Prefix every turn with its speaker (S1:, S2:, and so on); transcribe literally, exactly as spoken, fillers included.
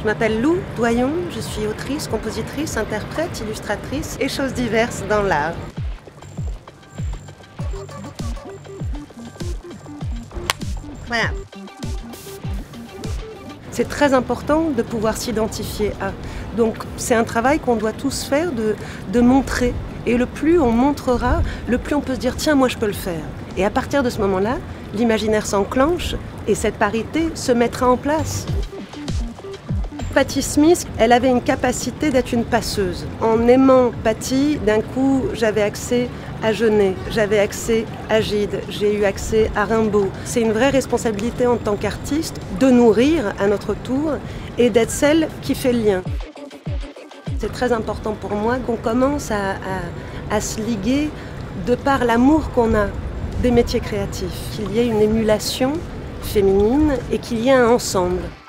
S1: Je m'appelle Lou Doyon, je suis autrice, compositrice, interprète, illustratrice et choses diverses dans l'art. Voilà. C'est très important de pouvoir s'identifier à. Donc c'est un travail qu'on doit tous faire de, de montrer. Et le plus on montrera, le plus on peut se dire tiens, moi je peux le faire. Et à partir de ce moment-là, l'imaginaire s'enclenche et cette parité se mettra en place. Patti Smith, elle avait une capacité d'être une passeuse. En aimant Patti, d'un coup, j'avais accès à Genet, j'avais accès à Gide, j'ai eu accès à Rimbaud. C'est une vraie responsabilité en tant qu'artiste de nourrir à notre tour et d'être celle qui fait le lien. C'est très important pour moi qu'on commence à, à, à se liguer de par l'amour qu'on a des métiers créatifs, qu'il y ait une émulation féminine et qu'il y ait un ensemble.